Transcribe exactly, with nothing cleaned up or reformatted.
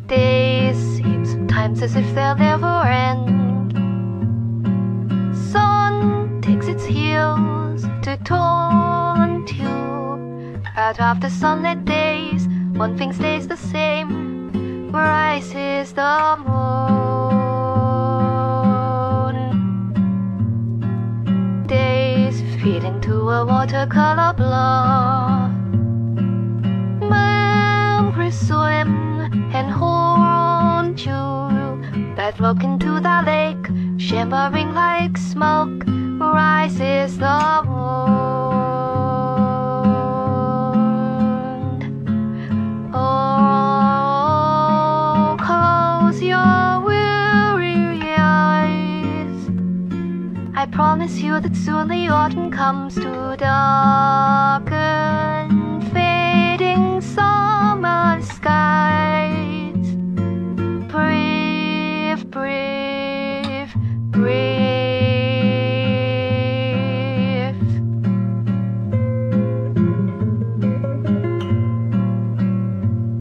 Days seem sometimes as if they'll never end. Sun takes its heels to toll until out of the sunlit days, one thing stays the same, rises the moon. Days fade into a watercolor blur. Memories swim and haunt you. That look into the lake, shimmering like smoke, rises the moon. Oh, close your weary eyes. I promise you that soon the autumn comes to darken